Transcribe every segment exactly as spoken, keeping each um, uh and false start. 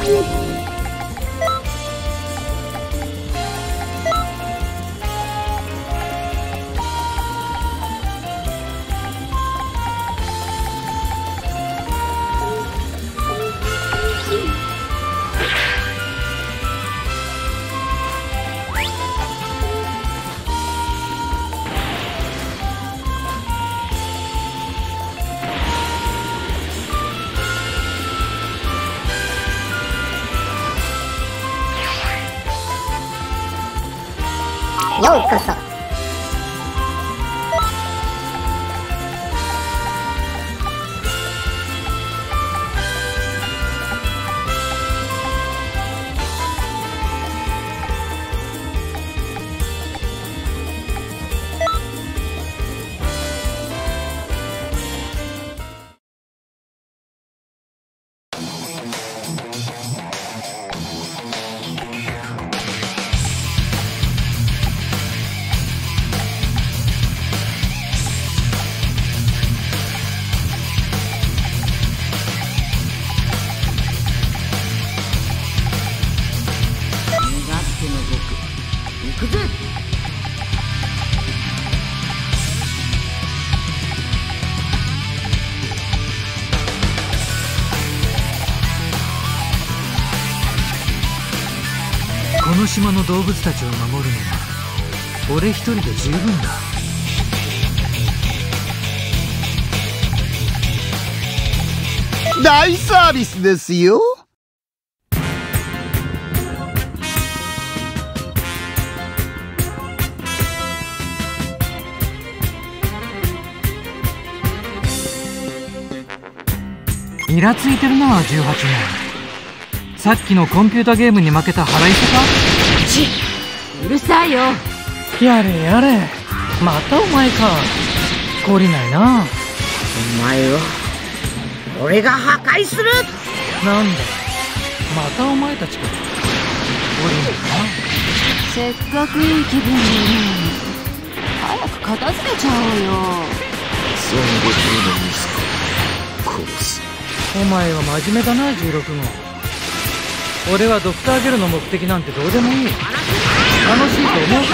ようこそ。 この島の動物たちを守るのは俺一人で十分だ。 大サービスですよ。 イラついてるなじゅうはちめい。さっきのコンピュータゲームに負けた腹いせか。 ちうるさいよ。 やれやれ、またお前か。懲りないな。 お前を俺が破壊する。 なんだまたお前たちか。懲りないな。 せっかくいい気分に早く片付けちゃおうよ。 そんでくるのミスか殺す。 お前は真面目だなじゅうろくごう。俺はドクターゲルの目的なんてどうでもいい。楽しいと思うこと。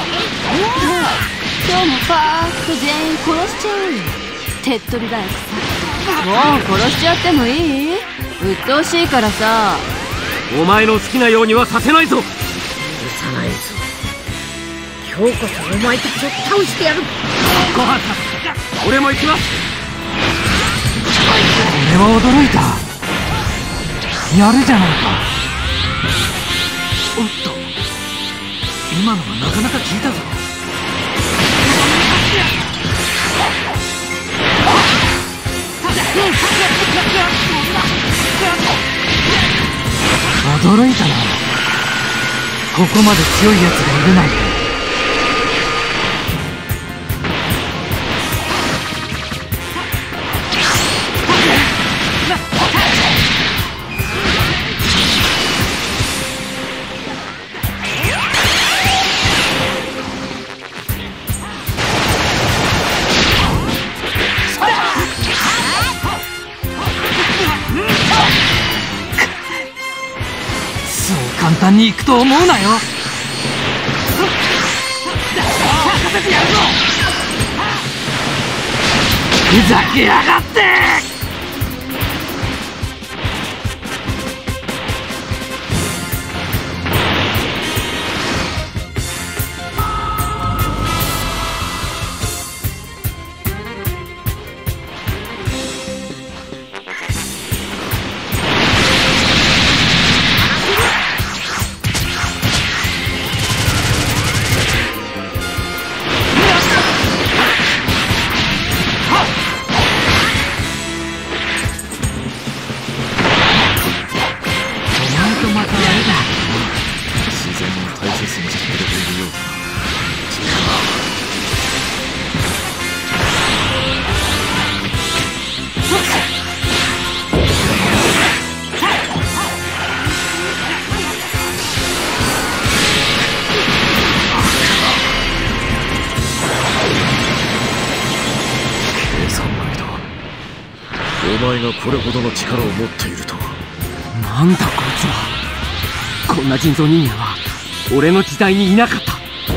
今日もパーッと全員殺しちゃうよ。手っ取り早くさ。もう殺しちゃってもいい？鬱陶しいからさ。 お前の好きなようにはさせないぞ。 許さないぞ。今日こそお前たちを倒してやる。 ごはんさん、俺も行きます。 俺は驚いた。やるじゃないか。おっと今のはなかなか効いたぞ。驚いたな。ここまで強いやつがいるなんて。簡単に行くと思うなよ。ふざけやがって。 お前がこれほどの力を持っているとは。 なんだこいつは。こんな人造人間は俺の時代にいなかった。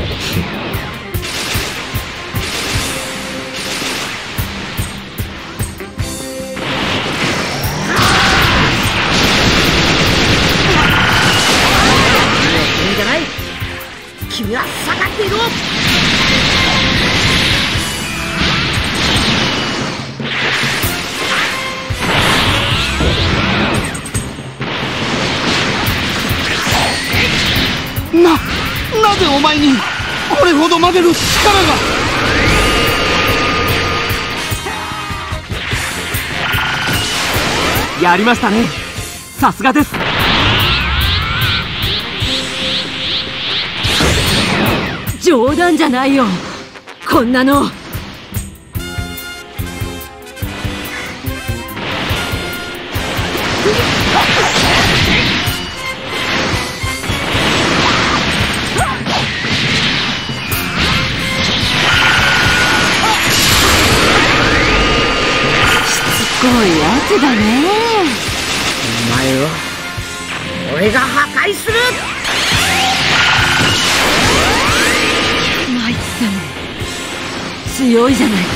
いいんじゃない。君は下がっていろ。 な、なぜお前にこれほどまでの力が。 やりましたね。さすがです。 冗談じゃないよ、こんなの。すごいやつだね。 お前を俺が破壊する。 参ったね。強いじゃないか。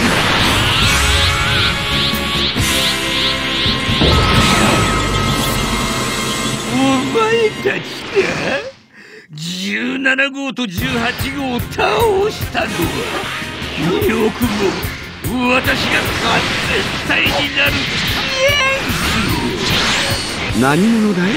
お前たちか。じゅうななごうとじゅうはちごうを倒したのはよくも私が完全体になるチャンス。 何者だい？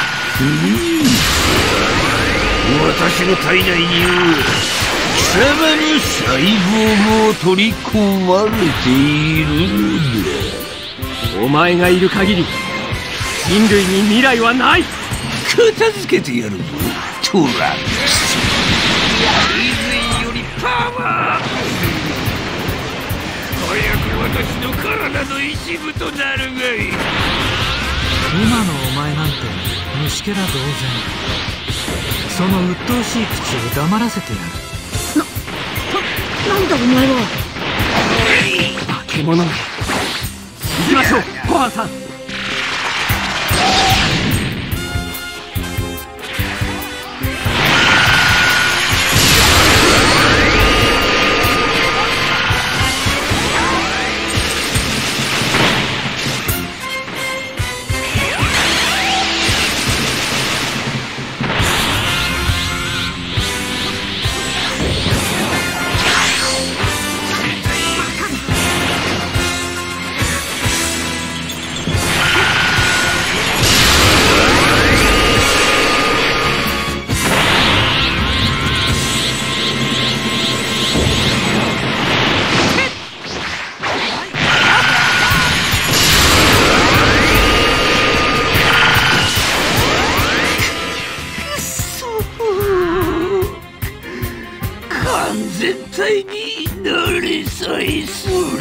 私の体内には貴様の細胞も取り込まれているのだ。 お前がいる限り人類に未来はない。 片付けてやるぞトランクス。以前よりパワーアップする。早く私の体の一部となるがいい。 今のお前なんて虫けら同然。その鬱陶しい口を黙らせてやる。 な、なんだお前は。 化け物め。行きましょう、ごはんさん。 完全体になれさえす